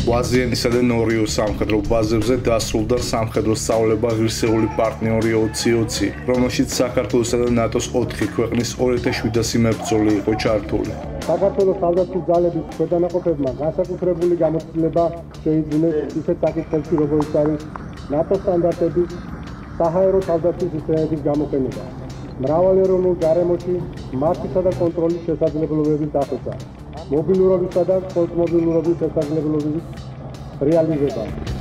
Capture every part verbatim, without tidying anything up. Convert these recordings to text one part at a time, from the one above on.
ვაზიანისა და ნორიოს სამხედრო ბაზებზე დასრულდა სამხედრო სწავლება ღირსეული პარტნიორი ოცი ოცი, რომელშიც საქართველოსა და ნატოს ოთხი ქვეყნის ორი ათას შვიდასი მებრძოლი იყო ჩართული. საქართველოს თავდაცვის ძალების ქვედანაყოფებმა განსაკუთრებული გამოცდილება შეიძინეს ისეთ საკითხებში, როგორც არის ნატოს სტანდარტების, საჰაერო თავდაცვის სისტემების გამოყენება, მრავალეროვნულ გარემოში მარცხისა და კონტროლის შესაძლებლობების დახოცა, მობილურობისა და კონტრმობილურობის შესაძლებლობების რეალიზება.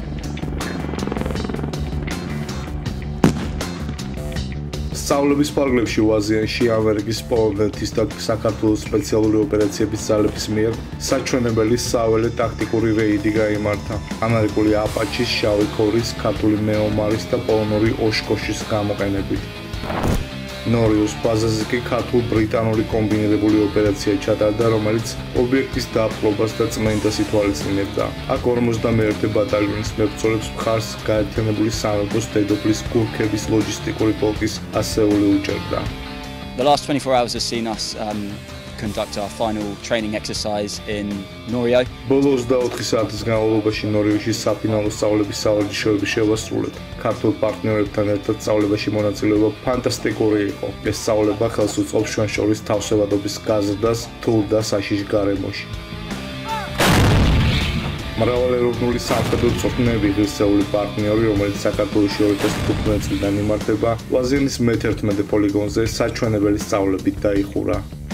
სწავლების პარალელში ვაზიანში ამერიკის, პოლონეთის და საქართველოს სპეციალური ოპერაციების ძალების მიერ საჩვენებელი საველე ტაქტიკური რეიდი გაიმართა ამერიკული აპაჩის, შავი ქორის, ქართული მეომარის და პოლონური ოშკოშის გამოყენებით. ნორიოს ბაზაზე კი ქართულ-ბრიტანული კომბინირებული ოპერაცია ჩატარდა, რომელიც ობიექტის დაპყრობას და წმენდას ითვალისწინებდა. აქ ორმოცდამეერთე ბატალიონის მებრძოლებს მხარს გაერთიანებული სამეფოს დედოფლის გურქების ლოჯისტიკური პოლკის ასეული უჭერდა. The last twenty-four hours has seen us um, conduct our final training exercise in Norio. ბოლო ოცდაოთხი საათის განმავლობაში ნორიოში საფინალო სწავლების სავარჯიშოები შევასრულეთ. ქართულ პარტნიორებთან ერთად სწავლებაში მონაწილეობა ფანტასტიკური იყო. ეს სწავლება ხელს უწყობს ჩვენ შორის თავსებადობის გაზრდას რთულ და საშიშ გარემოში. მრავალეროვნული სამხედრო წვრთნები ღირსეული პარტნიორი, რომელიც საქართველოში ორი ათას თხუთმეტი წლიდან იმართება, ვაზიანის მეთერთმეტე პოლიგონზე საჩვენებელი სწავლებით დაიხურა.